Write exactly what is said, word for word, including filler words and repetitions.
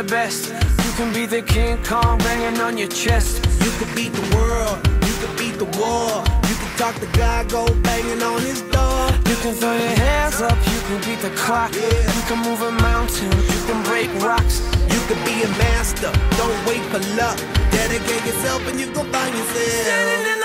best. You can be the King Kong banging on your chest. You could beat the world, you could beat the war. You can talk to God, go banging on his door. You can throw your hands up, you can beat the clock. Yeah. You can move a mountain, you can break rocks. You could be a master, don't wait for luck. Dedicate yourself and you gon' find yourself.